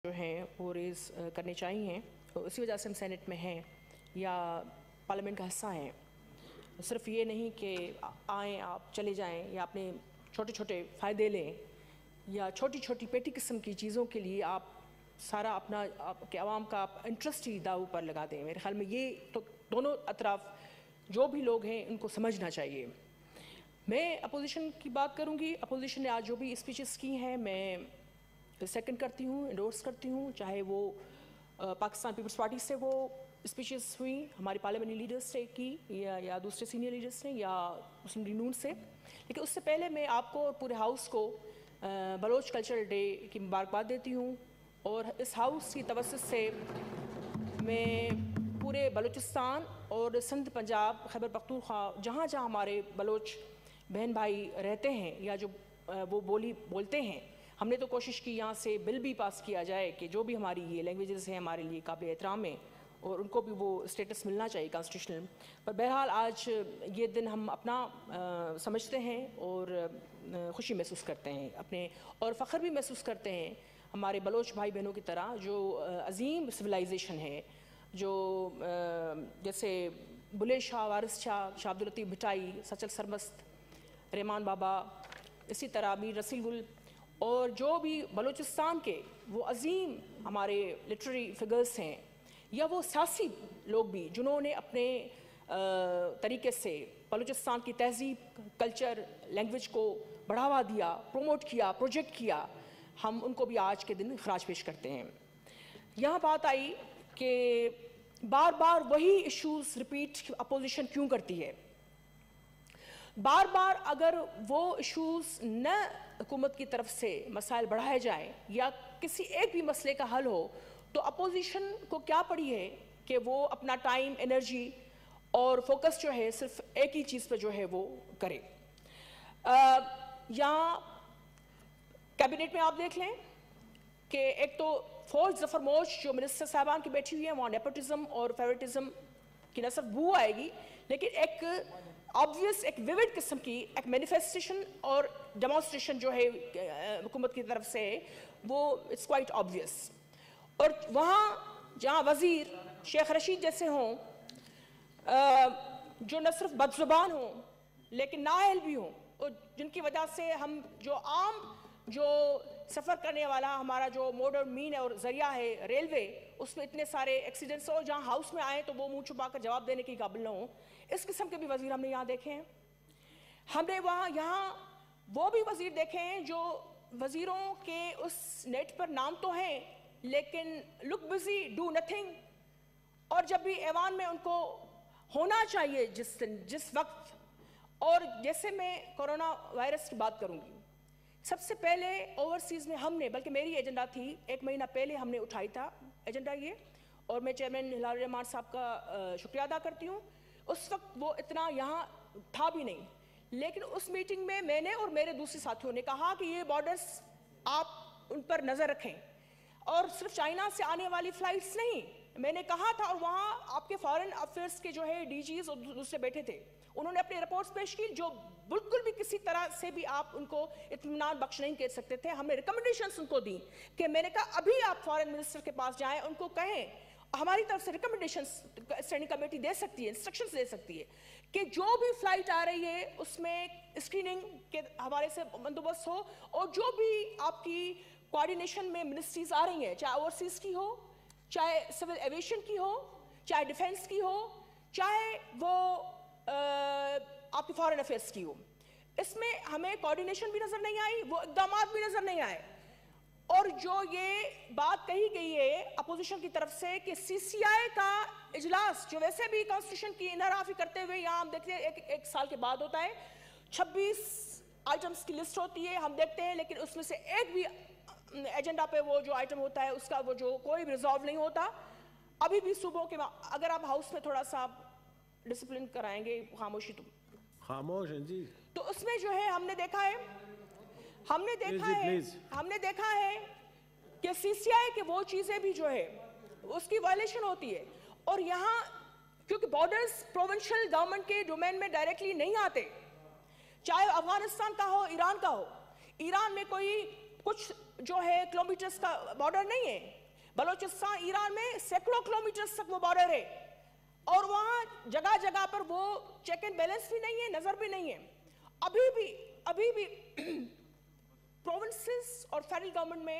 جو ہیں وہ ریز کرنے چاہیے. اسی وجہ سے ہم سینٹ میں ہیں یا پارلیمنٹ کا حصہ ہیں. صرف یہ نہیں کہ آئیں آپ چلے جائیں یا اپنے چھوٹے چھوٹے فائدے لیں یا چھوٹی چھوٹی پیٹی قسم کی چیزوں کے لیے آپ سارا اپنا آپ کے عوام کا انٹرسٹ ہی داؤ پر لگا دیں. میرے خیال میں یہ تو دونوں اطراف جو بھی لوگ ہیں ان کو سمجھنا چاہیے. میں اپوزیشن کی بات کروں گی. اپوزیشن نے آج جو بھی اسپیچز کی ہیں میں سیکنڈ کرتی ہوں, انڈورس کرتی ہوں, چاہے وہ پاکستان پیپلز پارٹی سے وہ اسپیچز ہوئی, ہمارے پارلیمنٹری لیڈرز سے کی یا دوسرے سینئر لیڈرز نے یا مسلم لیگ نون سے. لیکن اس سے پہلے میں آپ کو اور پورے ہاؤس کو بلوچ کلچرل ڈے کی مبارکباد دیتی ہوں. اور اس ہاؤس کی توسط سے میں پورے بلوچستان اور سندھ, پنجاب, خیبر پختونخوا جہاں جہاں ہمارے بلوچ بہن بھائی رہتے ہیں یا جو وہ بولی بولتے ہیں, ہم نے تو کوشش کی یہاں سے بل بھی پاس کیا جائے کہ جو بھی ہماری یہ لینگویجز ہیں ہمارے لیے قابل احترام ہیں اور ان کو بھی وہ اسٹیٹس ملنا چاہیے کانسٹیٹیوشنل. پر بہرحال آج یہ دن ہم اپنا سمجھتے ہیں اور خوشی محسوس کرتے ہیں اپنے, اور فخر بھی محسوس کرتے ہیں ہمارے بلوچ بھائی بہنوں کی طرح جو عظیم سویلائزیشن ہے, جو جیسے بلے شاہ, وارث شاہ, شاہ عبداللطیف بھٹائی, سچل سرمست, رحمان بابا, اسی طرح میر رسول گل اور جو بھی بلوچستان کے وہ عظیم ہمارے لٹریری فگرز ہیں یا وہ سیاسی لوگ بھی جنہوں نے اپنے طریقے سے بلوچستان کی تہذیب, کلچر, لینگویج کو بڑھاوا دیا, پروموٹ کیا, پروجیکٹ کیا, ہم ان کو بھی آج کے دن خراج پیش کرتے ہیں. یہاں بات آئی کہ بار بار وہی ایشوز ریپیٹ اپوزیشن کیوں کرتی ہے. بار بار اگر وہ ایشوز نہ حکومت کی طرف سے مسائل بڑھائے جائیں یا کسی ایک بھی مسئلے کا حل ہو تو اپوزیشن کو کیا پڑی ہے کہ وہ اپنا ٹائم, انرجی اور فوکس جو ہے صرف ایک ہی چیز پہ جو ہے وہ کرے. یہاں کیبنٹ میں آپ دیکھ لیں کہ ایک تو فوج ظفر موج جو منسٹر صاحبان کی بیٹھی ہوئی ہیں وہاں نیپوٹزم اور فیورٹزم کی نہ صرف بو آئے گی لیکن ایک آبویس, ایک ویوڈ قسم کی ایک مینیفیسٹیشن اور ڈیمانسٹریشن جو ہے حکومت کی طرف سے وہ اٹس کوائٹ آبویس. اور وہاں جہاں وزیر شیخ رشید جیسے ہوں جو نہ صرف بد زبان ہوں لیکن نااہل بھی ہوں, اور جن کی وجہ سے ہم جو عام جو سفر کرنے والا ہمارا جو موڈ اور مین اور ذریعہ ہے ریلوے, اس میں اتنے سارے ایکسیڈنٹس ہو جہاں ہاؤس میں آئیں تو وہ منہ چھپا کر جواب دینے کی قابل نہ ہوں. اس قسم کے بھی وزیر ہم نے یہاں دیکھے ہیں. ہم نے وہاں یہاں وہ بھی وزیر دیکھے ہیں جو وزیروں کے اس نیٹ پر نام تو ہیں لیکن لک بزی, ڈو نتھنگ, اور جب بھی ایوان میں ان کو ہونا چاہیے جس وقت. اور جیسے میں کورونا وائرس کی بات کروں گی, سب سے پہلے اوورسیز میں ہم نے, بلکہ میری ایجنڈا تھی 1 مہینہ پہلے ہم نے اٹھائی تھا ایجنڈا یہ, اور میں چیئرمین ہلال الرحمان صاحب کا شکریہ ادا کرتی ہوں. اس وقت وہ اتنا یہاں تھا بھی نہیں, لیکن اس میٹنگ میں نے اور میرے دوسرے ساتھیوں نے کہا کہ یہ بارڈرز آپ ان پر نظر رکھیں, اور صرف چائنا سے آنے والی فلائٹس نہیں, میں نے کہا تھا. اور وہاں آپ کے فارن افیئرس کے جو ہے ڈی جیز اور دوسرے بیٹھے تھے, انہوں نے اپنے رپورٹس پیش کی جو بالکل بھی کسی طرح سے بھی آپ ان کو اطمینان بخش نہیں کر سکتے تھے. ہم نے ریکمنڈیشنز ان کو دی کہ میں نے کہا ابھی آپ فارن منسٹر کے پاس جائیں, ان کو کہیں ہماری طرف سے ریکمنڈیشنز اسٹینڈنگ کمیٹی دے سکتی ہے, انسٹرکشنز دے سکتی ہے کہ جو بھی فلائٹ آ رہی ہے اس میں اسکریننگ کے حوالے سے بندوبست ہو, اور جو بھی آپ کی کوارڈینیشن میں منسٹریز آ رہی ہیں, چاہے اوورسیز کی ہو, چاہے سول ایویشن کی ہو, چاہے ڈیفینس کی ہو, چاہے وہ آپ کی فارن افیئرس کی ہو, اس میں ہمیں کوارڈینیشن بھی نظر نہیں آئی, وہ اقدامات بھی نظر نہیں آئے. اور جو یہ بات کہی گئی ہے اپوزیشن کی طرف سے کہ سی سی آئی کا اجلاس جو ویسے بھی کانسٹیٹیوشن کی انحرافی کرتے ہوئے یہاں ہم دیکھتے ہیں ایک سال کے بعد ہوتا ہے, 26 آئٹمس کی لسٹ ہوتی ہے ہم دیکھتے ہیں, لیکن اس میں سے ایک بھی ایجنڈا پہ وہ جو آئٹم ہوتا ہے اس کا وہ جو کوئی بھی ریزالو نہیں ہوتا. ابھی بھی صبح کے اگر آپ ہاؤس میں تھوڑا سا ڈسپلن کرائیں گے, خاموشی تو خاموش ہیں جی, تو اس میں جو ہے ہم نے دیکھا ہے کہ سی سی آئی کے وہ چیزیں بھی جو ہے اس کی وائلیشن ہوتی ہے. اور یہاں کیونکہ بارڈرز پروونشل گورنمنٹ کے ڈومین میں ڈائریکٹلی نہیں آتے, چاہے افغانستان کا ہو, ایران کا ہو. ایران میں کوئی کچھ جو ہے کلومیٹرز کا بارڈر نہیں ہے. بلوچستان ایران میں سینکڑوں کلومیٹرز تک وہ بارڈر ہے اور وہاں جگہ جگہ پر وہ چیک اینڈ بیلنس بھی نہیں ہے, نظر بھی نہیں ہے. ابھی بھی پروونسز اور فیڈرل گورنمنٹ میں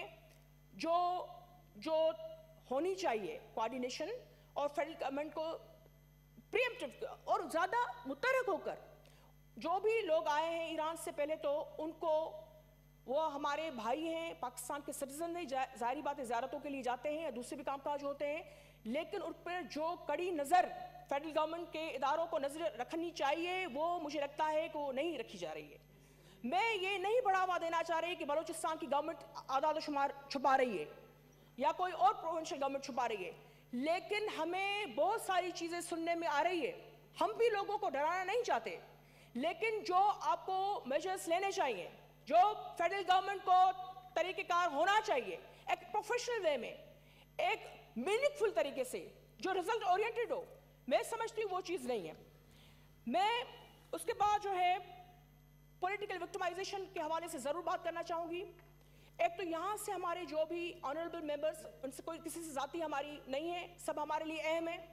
جو ہونی چاہیے کوآرڈینیشن, اور فیڈرل گورنمنٹ کو پریمپٹیو اور زیادہ متحرک ہو کر, جو بھی لوگ آئے ہیں ایران سے پہلے تو ان کو, وہ ہمارے بھائی ہیں, پاکستان کے سٹیزن نہیں, ظاہری بات ہے زیارتوں کے لیے جاتے ہیں یا دوسرے بھی کام کاج ہوتے ہیں, لیکن ان پر جو کڑی نظر فیڈرل گورنمنٹ کے اداروں کو نظر رکھنی چاہیے وہ مجھے لگتا ہے کہ وہ نہیں رکھی جا رہی ہے. میں یہ نہیں بڑھاوا دینا چاہ رہی کہ بلوچستان کی گورنمنٹ اعداد و شمار چھپا رہی ہے یا کوئی اور پروونشل گورنمنٹ چھپا رہی ہے, لیکن ہمیں بہت ساری چیزیں سننے میں آ رہی ہے. ہم بھی لوگوں کو ڈرانا نہیں چاہتے, لیکن جو آپ کو میجرز لینے چاہیے, جو فیڈرل گورنمنٹ کو طریقہ کار ہونا چاہیے ایک پروفیشنل وے میں, ایک میننگ فل طریقے سے, جو ریزلٹ اورینٹڈ ہو, میں سمجھتی ہوں وہ چیز نہیں ہے. میں اس کے بعد جو ہے پولیٹیکل وکٹمائزیشن کے حوالے سے ضرور بات کرنا چاہوں گی. ایک تو یہاں سے ہمارے جو بھی آنریبل ممبرز, ان سے کوئی کسی سے ذاتی ہماری نہیں ہے, سب ہمارے لیے اہم ہیں,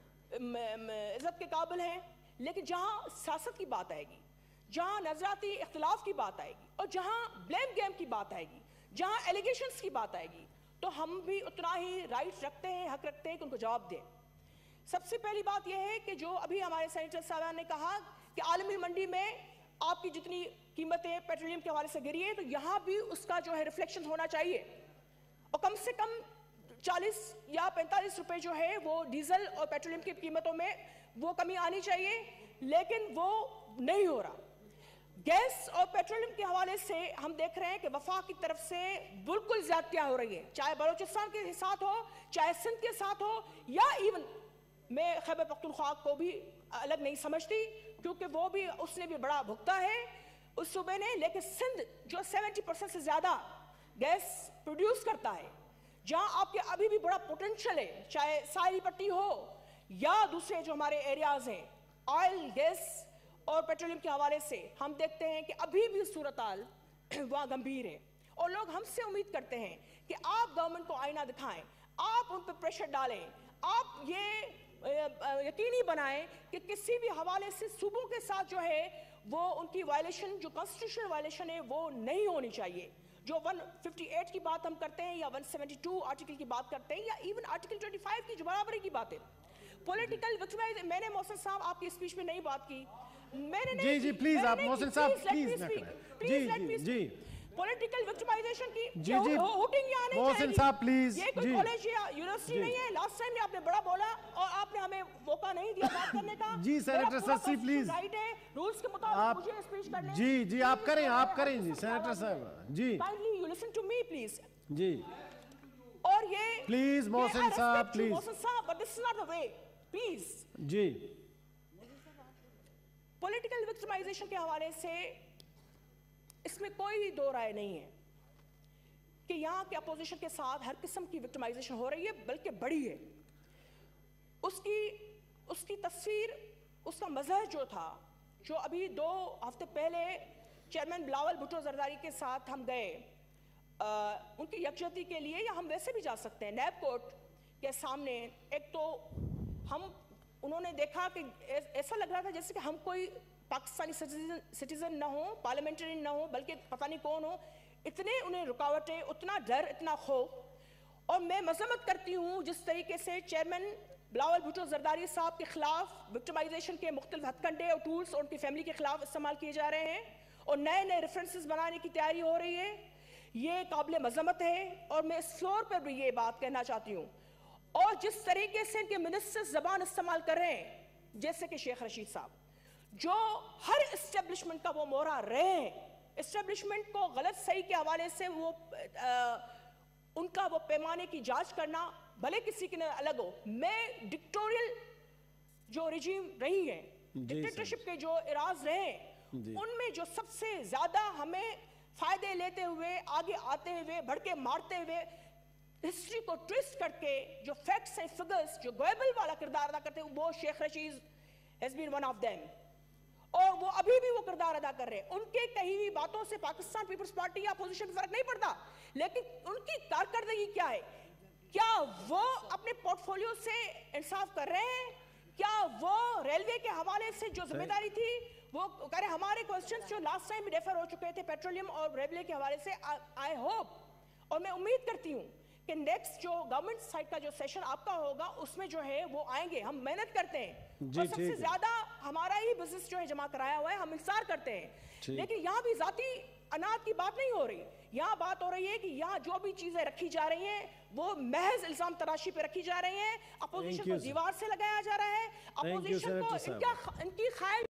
عزت کے قابل ہیں, لیکن جہاں سیاست کی بات آئے گی, جہاں نظریاتی اختلاف کی بات آئے گی, اور جہاں بلیم گیم کی بات آئے گی, جہاں ایلیگیشنز کی بات آئے گی, تو ہم بھی اتنا ہی رائٹ رکھتے ہیں, حق رکھتے ہیں کہ ان کو جواب دیں. سب سے پہلی بات یہ ہے کہ جو ابھی ہمارے سینیٹر صاحبان نے کہا کہ عالمی منڈی میں آپ کی جتنی قیمتیں پیٹرولیم کے حوالے سے گری ہے, تو یہاں بھی اس کا جو ہے ریفلیکشن ہونا چاہیے, اور کم سے کم 40 یا 45 روپے جو ہے وہ ڈیزل اور پیٹرولیم کی قیمتوں میں وہ کمی آنی چاہیے, لیکن وہ نہیں ہو رہا. گیس اور پیٹرولیم کے حوالے سے ہم دیکھ رہے ہیں کہ وفاق کی طرف سے بالکل زیادتیاں ہو رہی ہیں, چاہے بلوچستان کے ساتھ ہو, چاہے سندھ کے ساتھ ہو, یا ایون میں خیبر پختونخوا کو بھی الگ نہیں سمجھتی کیونکہ وہ بھی, اس نے بھی بڑا بھگتا ہے اس صوبے نے, لیکن سندھ جو 70% سے زیادہ گیس پروڈیوس کرتا ہے, جہاں آپ کے ابھی بھی بڑا پوٹنشل ہے, چاہے ساحلی پٹی ہو یا دوسرے جو ہمارے ایریاز ہیں, آئل, گیس اور پیٹرولیم کے حوالے سے ہم دیکھتے ہیں کہ ابھی بھی صورتحال وہاں گمبھیر ہے, اور لوگ ہم سے امید کرتے ہیں کہ آپ گورنمنٹ کو آئینہ دکھائیں, آپ ان پہ پریشر ڈالیں, آپ یہ یقینی بنائیں کہ کسی بھی حوالے سے صوبوں کے ساتھ جو ہے وہ ان کی وائلیشن, جو کانسٹیٹیوشنل وائلیشن ہے وہ نہیں ہونی چاہیے. جو 158 کی بات ہم کرتے ہیں یا 172 آرٹیکل کی بات کرتے ہیں یا ایون آرٹیکل 25 کی جو برابری کی بات ہے, پولیٹیکل وکٹمائزیشن, میں نے محسن صاحب آپ کی اسپیچ میں نہیں بات کی, میں نے جی پلیز آپ محسن صاحب پلیز نہ کریں. جی پولیٹیکل وکٹمائزیشن کی جی ہوٹنگ یہاں نہیں محسن صاحب پلیز. یہ کوئی کالج یا یونیورسٹی نہیں ہے. لاسٹ ٹائم آپ نے بڑا بولا اور آپ نے ہمیں موقع نہیں دیا بات کرنے کا. جی سینیٹر سسی پلیز, رائٹ ہے رولز کے مطابق مجھے اسپیچ کرنے. جی آپ کریں جی سینیٹر صاحب. جی kindly you listen to me please. جی اور یہ پلیز محسن صاحب پلیز. محسن صاحب but this is not the way please. جی پولیٹیکل وکٹمائزیشن کے حوالے سے اس میں کوئی دو رائے نہیں ہے کہ یہاں کے اپوزیشن کے ساتھ ہر قسم کی وکٹمائزیشن ہو رہی ہے, بلکہ بڑی ہے. اس کی تصویر, اس کا مظہر جو تھا, جو ابھی 2 ہفتے پہلے چیئرمین بلاول بھٹو زرداری کے ساتھ ہم گئے ان کی یکجہتی کے لیے, یا ہم ویسے بھی جا سکتے ہیں نیب کورٹ کے سامنے. ایک تو انہوں نے دیکھا کہ ایسا لگ رہا تھا جیسے کہ ہم کوئی پاکستانی سٹیزن نہ ہو, پارلیمنٹرین نہ ہو, بلکہ پتہ نہیں کون ہو. اتنے انہیں رکاوٹیں, اتنا ڈر, اتنا خوف. اور میں مذمت کرتی ہوں جس طریقے سے چیئرمین بلاول بھٹو زرداری صاحب کے خلاف وکٹمائزیشن کے مختلف ہتھ کنڈے اور ٹولز اور ان کی فیملی کے خلاف استعمال کیے جا رہے ہیں, اور نئے ریفرنسز بنانے کی تیاری ہو رہی ہے. یہ قابل مذمت ہے, اور میں اس فلور پر بھی یہ بات کہنا چاہتی ہوں. اور جس طریقے سے ان کے منسٹرز زبان استعمال کر رہے ہیں, جیسے کہ شیخ رشید صاحب, جو ہر اسٹیبلشمنٹ کا وہ مورا رہے ہیں, اسٹیبلشمنٹ کو غلط صحیح کے حوالے سے وہ ان کا وہ پیمانے کی جانچ کرنا, بھلے کسی کے الگ ہو. میں ڈکٹوریل جو رجیم رہی ہے, ڈکٹیٹرشپ کے جو اراز رہے ہیں, ان میں جو سب سے زیادہ ہمیں فائدے لیتے ہوئے, آگے آتے ہوئے, بڑھ کے مارتے ہوئے, ہسٹری کو ٹویسٹ کر کے جو فیکٹس ہیں, فگرز, جو گویبل والا کردار ادا کرتے ہیں, وہ Sheikh Rashid has been one of them. اور وہ ابھی بھی وہ کردار ادا کر رہے ہیں. ان کے کہی ہوئی باتوں سے پاکستان پیپلز پارٹی یا اپوزیشن فرق نہیں پڑتا, لیکن ان کی کارکردگی کیا ہے؟ کیا وہ اپنے پورٹ فولیو سے انصاف کر رہے ہیں؟ کیا وہ ریلوے کے حوالے سے جو ذمہ داری تھی وہ کہہ رہے؟ ہمارے کوسچنز جو لاسٹ ٹائم ریفر ہو چکے تھے پیٹرولیم اور ریلوے کے حوالے سے, آئی ہوپ اور میں امید کرتی ہوں کہ نیکسٹ جو گورنمنٹ سائٹ کا جو سیشن آپ کا ہوگا اس میں جو ہے وہ آئیں گے. ہم محنت کرتے ہیں اور سب سے زیادہ ہمارا ہی بزنس جو ہے جمع کرایا ہوا ہے, ہم انتظار کرتے ہیں. لیکن یہاں بھی ذاتی اناج کی بات نہیں ہو رہی, یہاں بات ہو رہی ہے کہ یہاں جو بھی چیزیں رکھی جا رہی ہیں وہ محض الزام تراشی پہ رکھی جا رہی ہیں. اپوزیشن کو دیوار سے لگایا جا رہا ہے, اپوزیشن کو ان کی خواہش